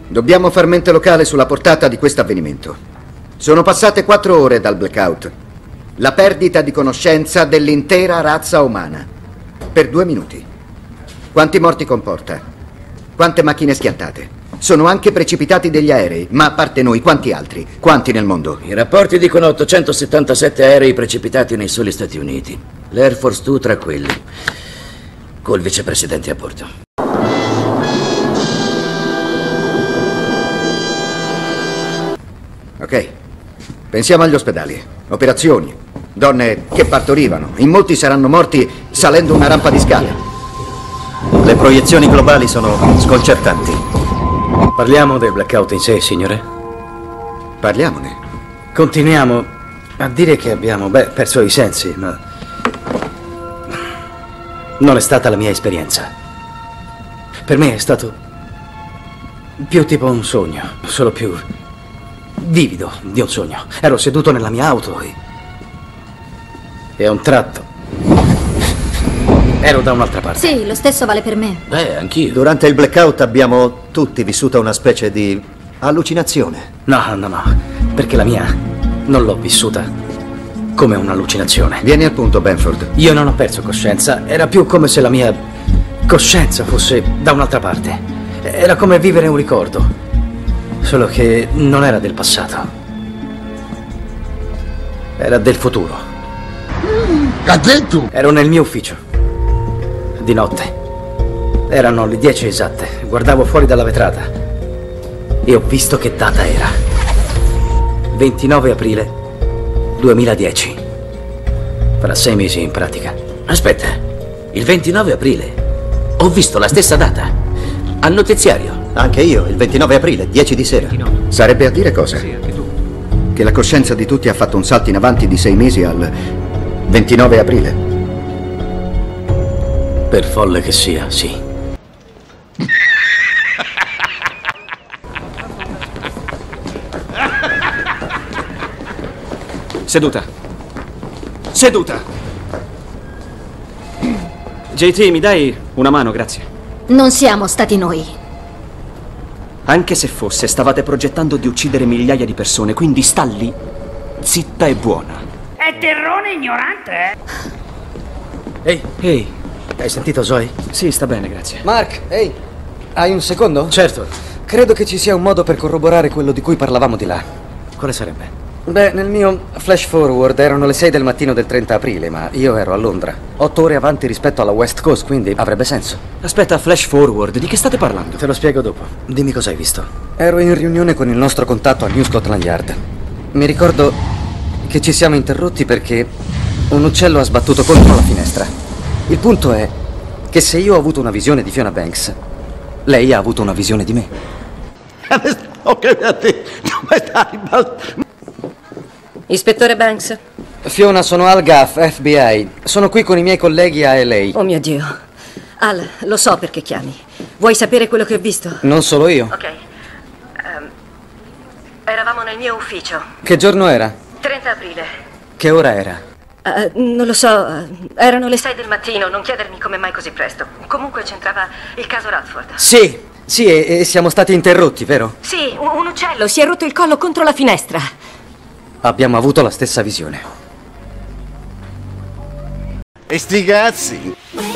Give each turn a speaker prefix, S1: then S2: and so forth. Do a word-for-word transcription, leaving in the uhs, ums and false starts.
S1: Dobbiamo far mente locale sulla portata di questo avvenimento. Sono passate quattro ore dal blackout. La perdita di conoscenza dell'intera razza umana. Per due minuti. Quanti morti comporta? Quante macchine schiantate? Sono anche precipitati degli aerei, ma a parte noi, quanti altri? Quanti nel mondo?
S2: I rapporti dicono ottocentosettantasette aerei precipitati nei soli Stati Uniti. L'Air Force due tra quelli. Col vicepresidente a bordo.
S1: Ok. Pensiamo agli ospedali. Operazioni. Donne che partorivano. In molti saranno morti salendo una rampa di scale.
S3: Le proiezioni globali sono sconcertanti.
S4: Parliamo del blackout in sé, signore?
S1: Parliamone.
S4: Continuiamo a dire che abbiamo, beh, perso i sensi, ma non è stata la mia esperienza. Per me è stato più tipo un sogno, solo più vivido di un sogno. Ero seduto nella mia auto e, e a un tratto ero da un'altra parte.
S5: Sì, lo stesso vale per me.
S2: Beh, anch'io.
S3: Durante il blackout abbiamo tutti vissuto una specie di allucinazione.
S4: No, no, no, perché la mia non l'ho vissuta come un'allucinazione.
S1: Vieni al punto, Benford.
S4: Io non ho perso coscienza, era più come se la mia coscienza fosse da un'altra parte. Era come vivere un ricordo, solo che non era del passato. Era del futuro.
S6: Cadetto!
S4: Ero nel mio ufficio, di notte. Erano le dieci esatte, guardavo fuori dalla vetrata e ho visto che data era. ventinove aprile duemiladieci. Fra sei mesi in pratica.
S2: Aspetta, il ventinove aprile. Ho visto la stessa data. Al notiziario.
S3: Anche io, il ventinove aprile, dieci di sera.
S1: Sarebbe a dire cosa? Che la coscienza di tutti ha fatto un salto in avanti di sei mesi al ventinove aprile.
S4: Per folle che sia, sì.
S7: Seduta. Seduta. J T, mi dai una mano, grazie.
S5: Non siamo stati noi.
S7: Anche se fosse, stavate progettando di uccidere migliaia di persone, quindi sta lì, zitta e buona.
S8: È terrone ignorante, eh?
S4: Ehi, ehi, hai sentito Zoe?
S7: Sì, sta bene, grazie.
S9: Mark, ehi, hai un secondo?
S4: Certo.
S9: Credo che ci sia un modo per corroborare quello di cui parlavamo di là.
S4: Quale sarebbe?
S9: Beh, nel mio flash forward erano le sei del mattino del trenta aprile, ma io ero a Londra. Otto ore avanti rispetto alla West Coast, quindi avrebbe senso.
S7: Aspetta, flash forward, di che state parlando?
S4: Te lo spiego dopo. Dimmi cosa hai visto.
S9: Ero in riunione con il nostro contatto a New Scotland Yard. Mi ricordo che ci siamo interrotti perché un uccello ha sbattuto contro la finestra. Il punto è che se io ho avuto una visione di Fiona Banks, lei ha avuto una visione di me.
S10: Ispettore Banks?
S9: Fiona, sono Al Gaff, F B I. Sono qui con i miei colleghi a L A.
S10: Oh mio Dio. Al, lo so perché chiami. Vuoi sapere quello che ho visto?
S9: Non solo io.
S10: Ok. Um, eravamo nel mio ufficio.
S9: Che giorno era?
S10: trenta aprile.
S9: Che ora era?
S10: Uh, non lo so. Uh, erano le sei del mattino. Non chiedermi come mai così presto. Comunque c'entrava il caso Radford.
S9: Sì, sì, e, e siamo stati interrotti, vero?
S10: Sì, un, un uccello si è rotto il collo contro la finestra.
S9: Abbiamo avuto la stessa visione.
S6: E sti cazzi!